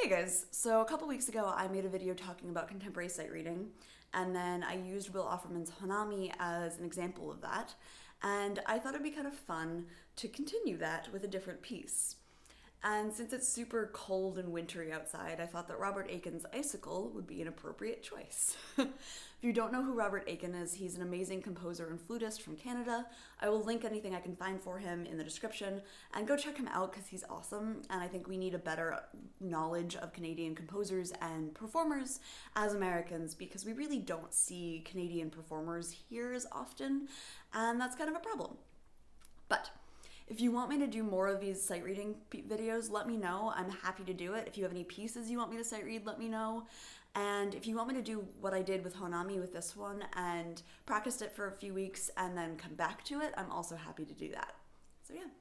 Hey guys, so a couple weeks ago I made a video talking about contemporary sight reading, and then I used Will Offerman's Hanami as an example of that, and I thought it'd be kind of fun to continue that with a different piece. And since it's super cold and wintry outside, I thought that Robert Aitken's Icicle would be an appropriate choice. If you don't know who Robert Aitken is, he's an amazing composer and flutist from Canada. I will link anything I can find for him in the description, and go check him out because he's awesome, and I think we need a better knowledge of Canadian composers and performers as Americans because we really don't see Canadian performers here as often, and that's kind of a problem. But if you want me to do more of these sight reading videos, let me know. I'm happy to do it. If you have any pieces you want me to sight read, let me know. And if you want me to do what I did with Hanami with this one and practiced it for a few weeks and then come back to it, I'm also happy to do that. So yeah.